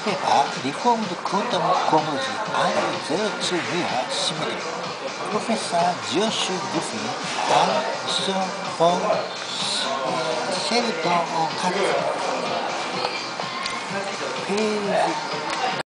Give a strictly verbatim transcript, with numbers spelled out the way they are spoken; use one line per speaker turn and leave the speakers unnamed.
paper, reformed quantum cosmology and their two mirror symmetry. Professor Josh Griffin and Sir von Sheldon Katz. Page